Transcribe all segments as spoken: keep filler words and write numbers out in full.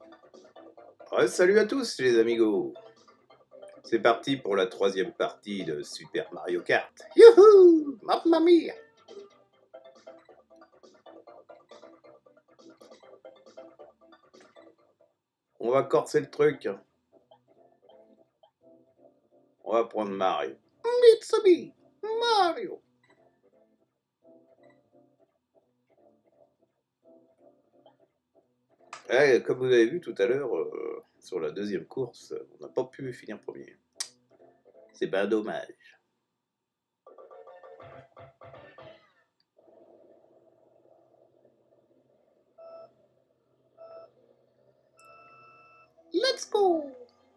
Ouais, salut à tous les amigos. C'est parti pour la troisième partie de Super Mario Kart. Youhou! Mamma mia! On va corser le truc. On va prendre Mario. It's me, Mario. Ouais, comme vous avez vu tout à l'heure, euh, sur la deuxième course, on n'a pas pu finir premier. C'est bien dommage. Let's go!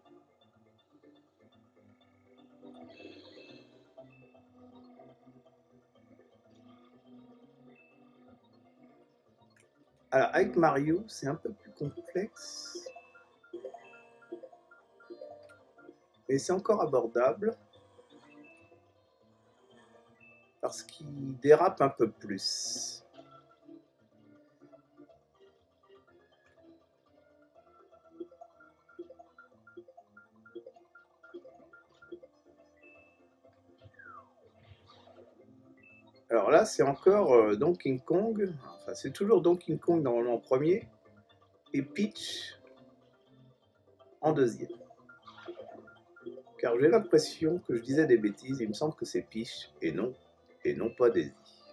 Alors, avec Mario, c'est un peu plus complexe. Mais c'est encore abordable. Parce qu'il dérape un peu plus. Alors là, c'est encore euh, Donkey Kong. Enfin, c'est toujours Donkey Kong normalement en premier. Et Peach en deuxième. Car j'ai l'impression que je disais des bêtises. Il me semble que c'est Peach et non, et non pas Daisy.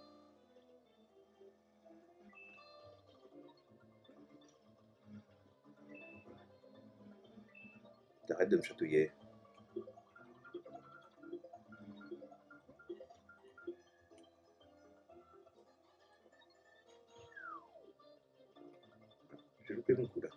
Arrête de me chatouiller. J'ai loupé mon coup là.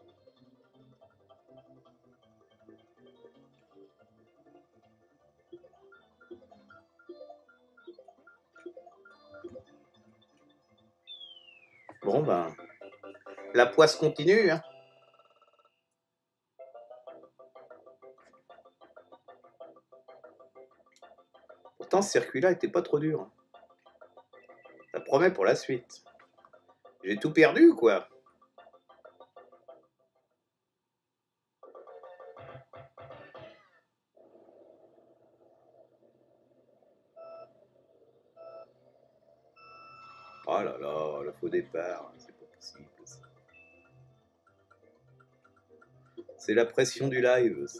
Bon ben, la poisse continue. Hein. Pourtant, ce circuit-là était pas trop dur. Ça promet pour la suite. J'ai tout perdu, quoi. Oh là là, le faux départ, c'est pas possible. Ça. C'est la pression du live, ça.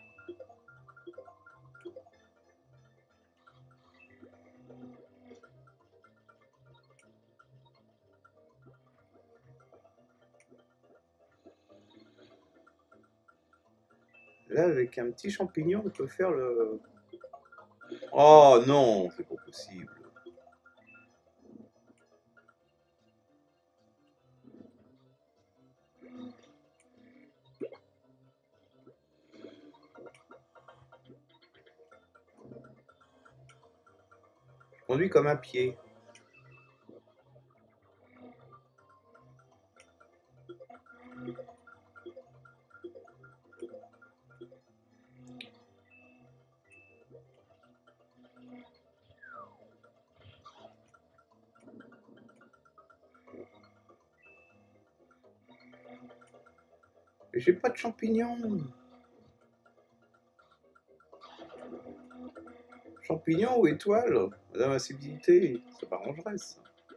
Là, avec un petit champignon, on peut faire le... Oh non, c'est pas possible. Je conduis comme un pied. J'ai pas de champignons. Champignons ou étoiles? L'invincibilité, ça m'arrangerait ça.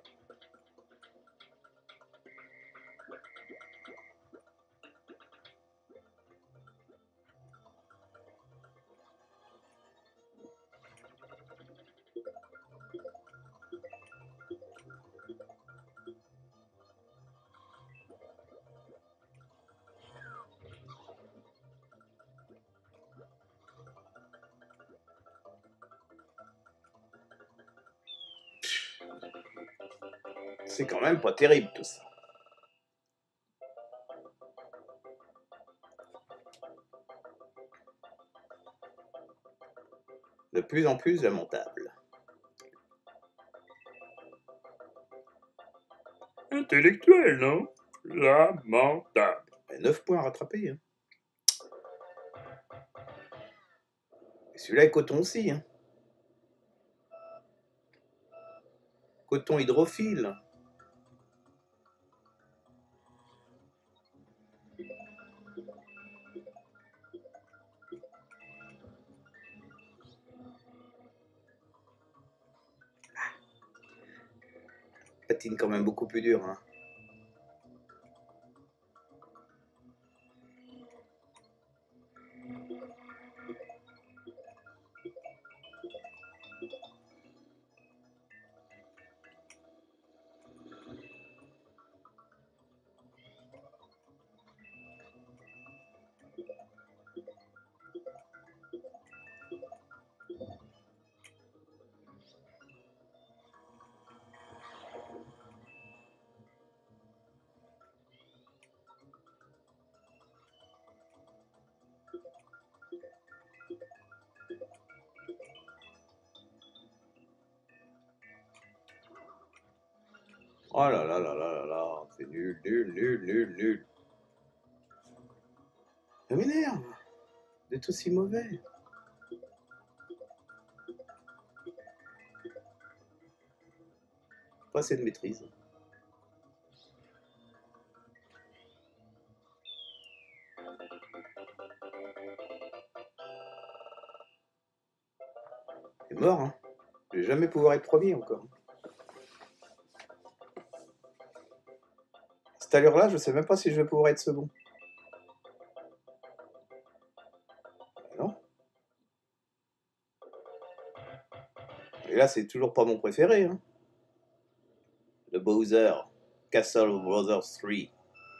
C'est quand même pas terrible tout ça. De plus en plus lamentable. Intellectuel, non? Lamentable. neuf points à rattraper. Hein. Et celui-là est coton aussi. Hein. Coton hydrophile. patine quand même beaucoup plus dur, hein. Oh là là là là là là, c'est nul, nul, nul, nul, nul. Ça m'énerve d'être aussi mauvais. Pas assez de maîtrise. C'est mort, hein. Je vais jamais pouvoir être premier encore. À cette allure-là, je sais même pas si je vais pouvoir être second. Non. Et là, c'est toujours pas mon préféré, hein. Le Bowser, Castle of Brothers trois.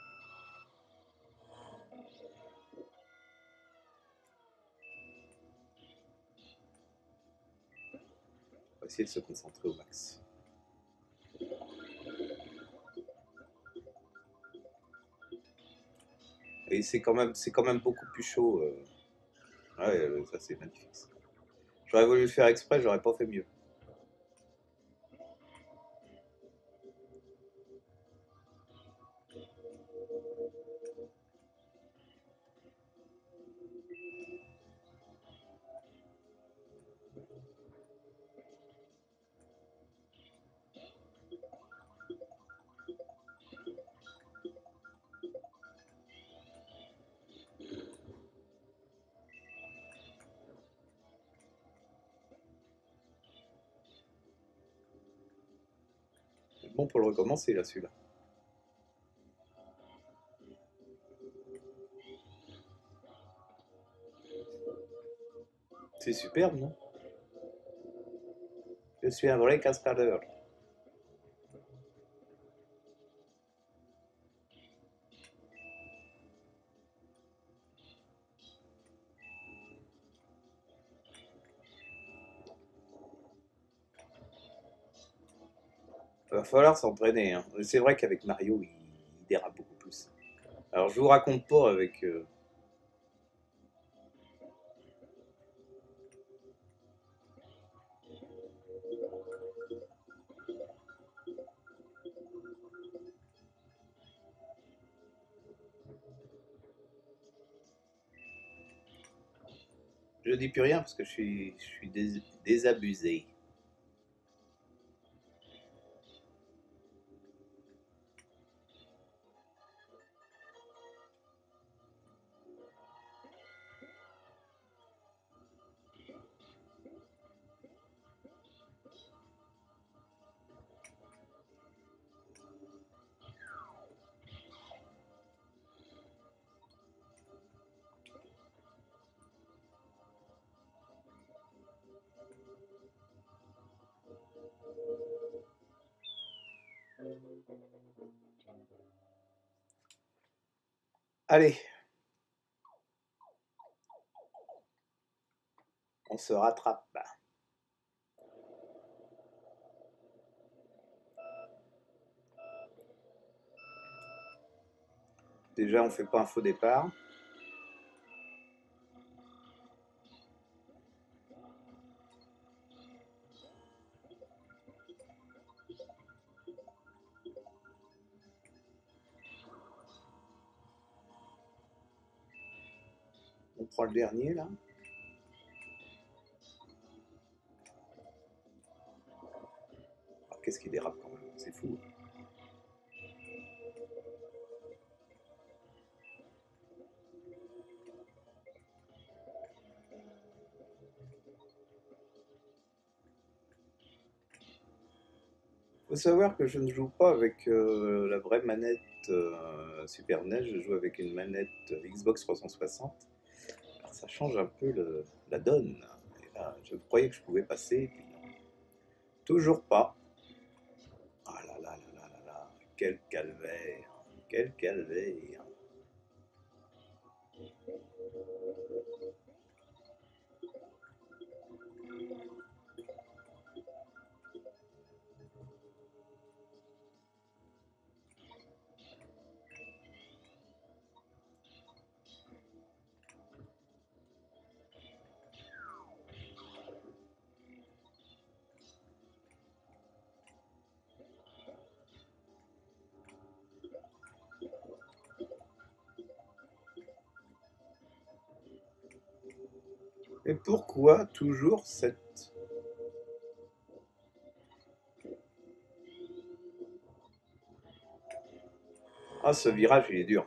On va essayer de se concentrer au max. Et c'est quand même, c'est quand même beaucoup plus chaud. Euh... Ouais, ça c'est magnifique. J'aurais voulu le faire exprès, j'aurais pas fait mieux. C'est bon pour le recommencer là, celui-là. C'est superbe, non? Je suis un vrai cascadeur. Il va falloir s'entraîner, hein. C'est vrai qu'avec Mario, il, il dérape beaucoup plus. Alors je vous raconte pas avec... Euh... Je dis plus rien parce que je suis, je suis dés désabusé. Allez, on se rattrape. Déjà, on fait pas un faux départ. On prend le dernier là. Ah, qu'est-ce qui dérape quand même, c'est fou. Faut savoir que je ne joue pas avec euh, la vraie manette euh, Super N E S, je joue avec une manette Xbox trois cent soixante. Alors, ça change un peu le- la donne. Et là, je croyais que je pouvais passer, puis toujours pas. Ah là là là là là là, quel calvaire, quel calvaire. Et pourquoi toujours cette... Ah, ce virage, il est dur.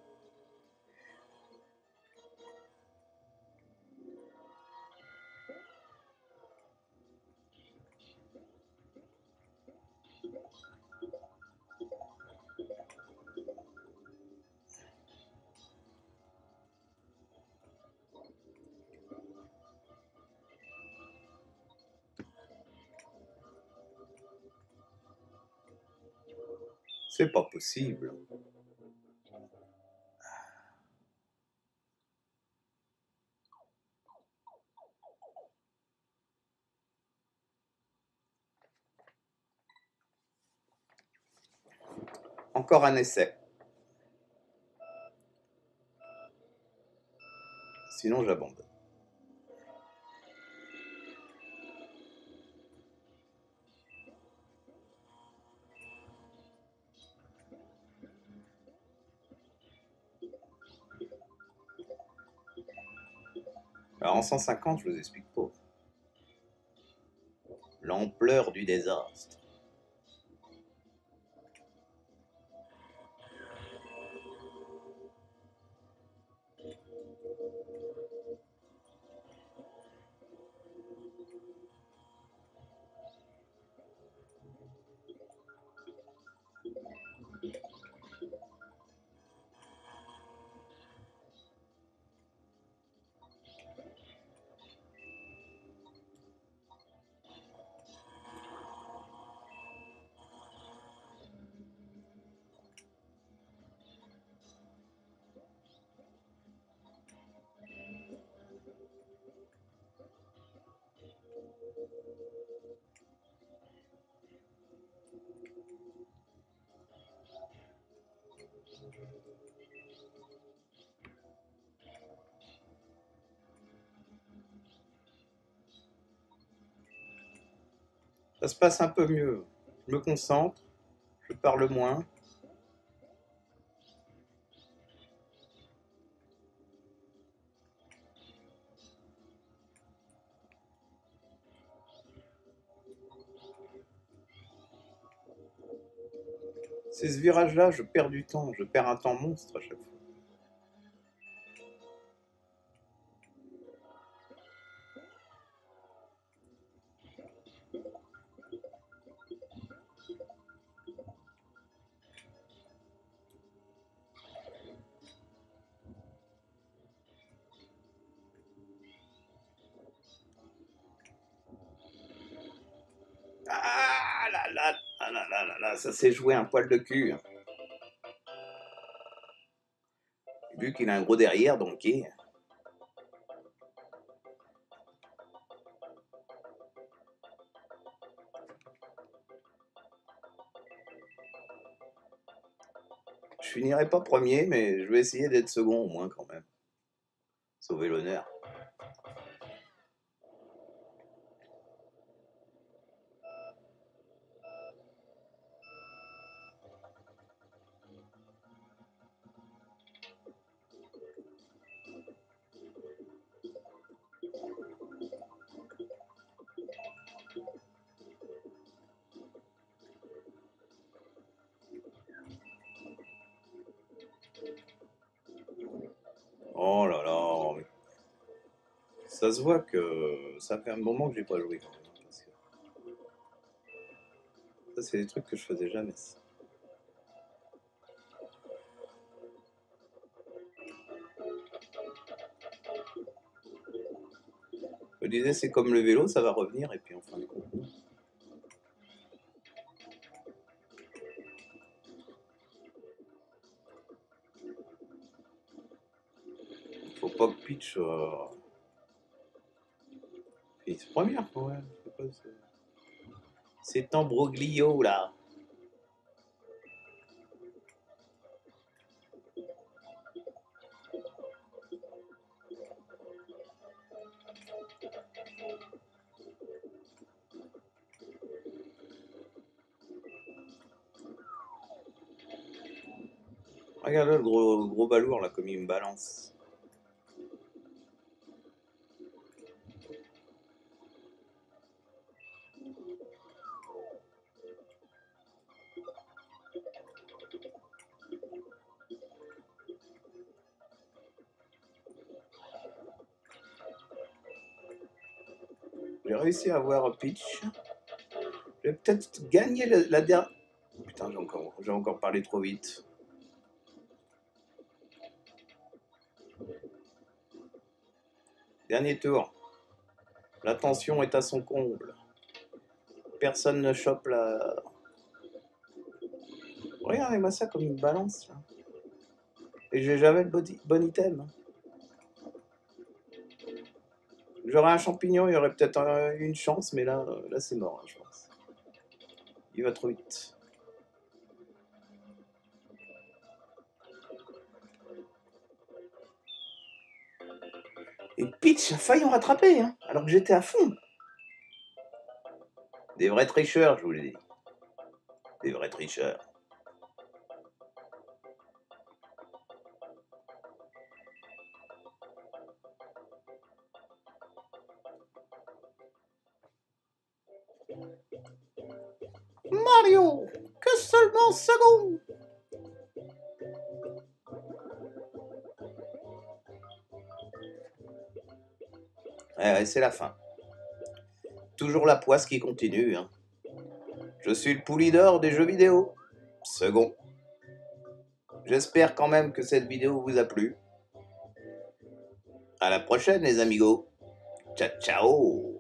C'est pas possible. Encore un essai. Sinon, j'abandonne. Alors, en cent cinquante, je vous explique pas. L'ampleur du désastre. Ça se passe un peu mieux. Je me concentre, je parle moins. C'est ce virage-là, je perds du temps, je perds un temps monstre à chaque fois. Ah là là, ah là là là là, ça s'est joué un poil de cul. Vu qu'il a un gros derrière, donc... Je finirai pas premier, mais je vais essayer d'être second au moins quand même. Sauver l'honneur. Oh là là. Ça se voit que ça fait un moment que j'ai pas joué quand même. Parce que ça c'est des trucs que je faisais jamais. Je me disais, c'est comme le vélo, ça va revenir, et puis en fin de compte. Faut pas que Peach euh... finisse première, quoi. Ouais. C'est Ambroglio, là. Regarde le gros, gros balourd, là, comme il me balance. J'ai réussi à avoir Peach. Je vais peut-être gagner la, la dernière... Putain, j'ai encore, j'ai encore parlé trop vite. Dernier tour. La tension est à son comble. Personne ne chope la... Regardez-moi ça comme une balance, là. Et j'ai jamais le body, bon item. J'aurais un champignon, il y aurait peut-être un, une chance, mais là, là c'est mort, hein, je pense. Il va trop vite. Et Peach a failli me rattraper, hein, alors que j'étais à fond. Des vrais tricheurs, je vous l'ai dit. Des vrais tricheurs. Mario, que seulement second. Ouais, c'est la fin. Toujours la poisse qui continue. Hein. Je suis le pouli d'or des jeux vidéo. Second. J'espère quand même que cette vidéo vous a plu. À la prochaine les amigos. Ciao ciao.